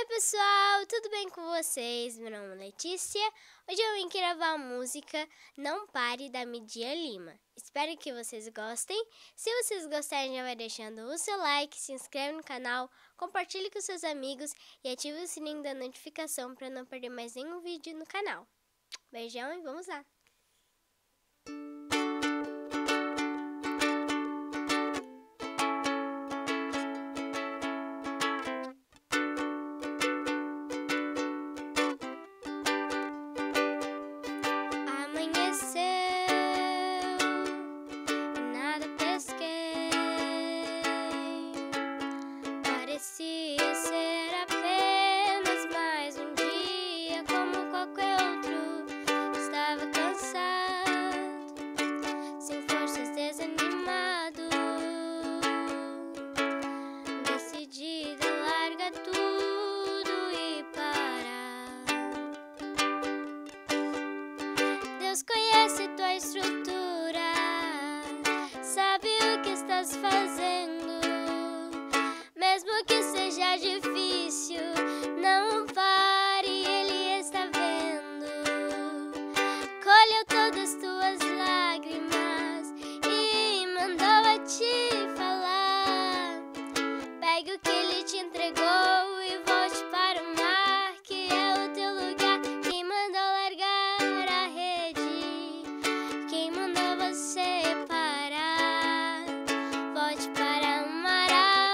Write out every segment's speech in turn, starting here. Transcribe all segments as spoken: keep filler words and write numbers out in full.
Oi pessoal, tudo bem com vocês? Meu nome é Letícia. Hoje eu vim gravar a música Não Pare, da Midian Lima. Espero que vocês gostem. Se vocês gostarem, já vai deixando o seu like, se inscreve no canal, compartilhe com seus amigos e ative o sininho da notificação para não perder mais nenhum vídeo no canal. Beijão e vamos lá! Parecia ser apenas mais um dia, como qualquer outro. Estava cansado, sem forças, desanimado, decidida a largar tudo e parar. Deus conhece tua estrutura, sabe o que estás fazendo. Mesmo que seja difícil, não pare, Ele está vendo. Colheu todas tuas lágrimas e mandou a te falar. Pegue o que Ele te entregou e volte para o mar, que é o teu lugar. Quem mandou largar a rede? Quem mandou você parar? Volte para o mar.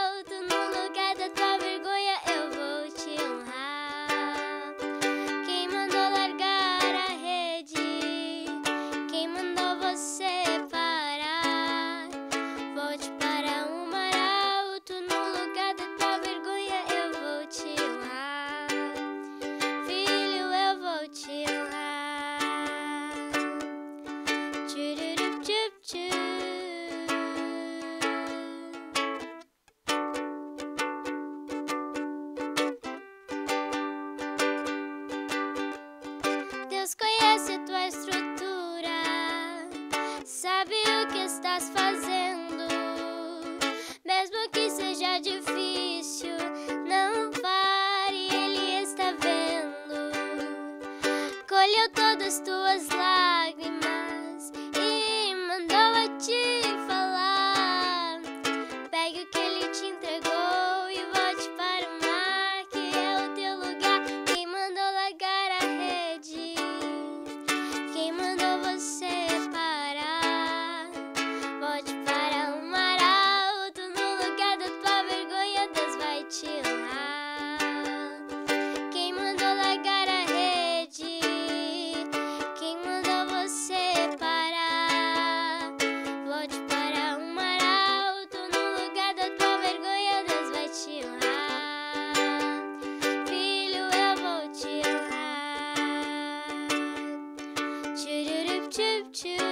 Deus conhece tua estrutura, sabe o que estás fazendo. Mesmo que seja difícil, não pare, Ele está vendo. Colheu todas tuas lágrimas e mandou a te falar. Pegue o que Ele te entregou e volte para o mar, que é o teu lugar. Quem mandou largar a rede? Quem mandou você parar? Volte para o mar alto, no lugar da tua vergonha, Deus vai te honrar. Quem mandou largar a rede? Quem mandou você parar? Volte para o mar alto, no lugar da tua vergonha, Deus vai te honrar. Filho, eu vou te honrar. Tchururup, tchup, tchup.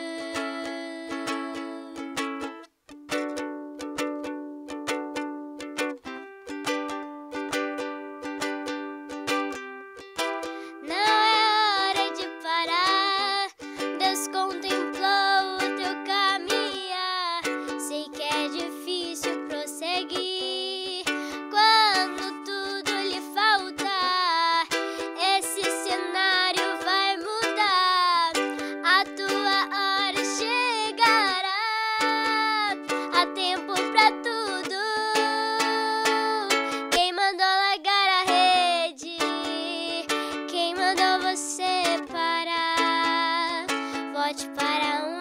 Não é hora de parar, Deus contemplou o teu caminhar. Sei que é difícil prosseguir quando tudo lhe faltar. Esse cenário vai mudar, a tua hora chegará. Há tempo pra tudo. Quem mandou largar a rede? Quem mandou você parar? Volte para um